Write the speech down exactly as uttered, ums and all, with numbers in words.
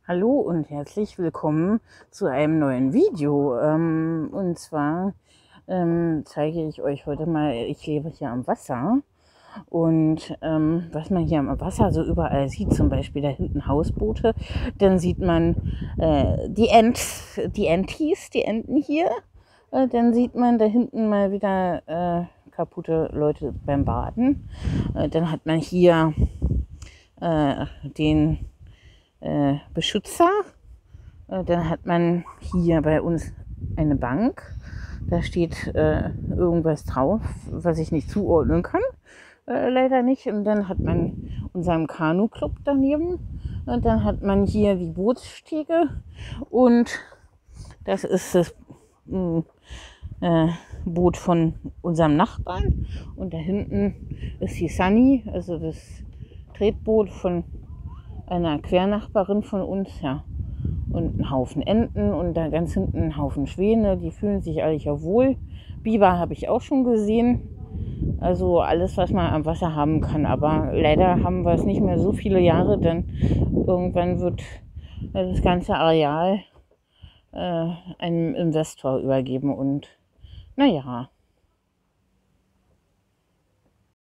Hallo und herzlich willkommen zu einem neuen Video. Ähm, und zwar ähm, zeige ich euch heute mal, ich lebe hier am Wasser und ähm, was man hier am Wasser so überall sieht, zum Beispiel da hinten Hausboote, dann sieht man äh, die Ents, die Entis, die Enten hier, äh, dann sieht man da hinten mal wieder äh, kaputte Leute beim Baden, äh, dann hat man hier äh, den äh, Beschützer. Äh, dann hat man hier bei uns eine Bank. Da steht äh, irgendwas drauf, was ich nicht zuordnen kann. Äh, leider nicht. Und dann hat man unseren Kanu-Club daneben. Und dann hat man hier die Bootsstege. Und das ist das mh, äh, Boot von unserem Nachbarn. Und da hinten ist die Sunny, also das Tretboot von einer Quernachbarin von uns, ja. Und ein Haufen Enten und da ganz hinten ein Haufen Schwäne, die fühlen sich alle ja wohl. Biber habe ich auch schon gesehen. Also alles, was man am Wasser haben kann. Aber leider haben wir es nicht mehr so viele Jahre, denn irgendwann wird das ganze Areal äh, einem Investor übergeben. Und naja,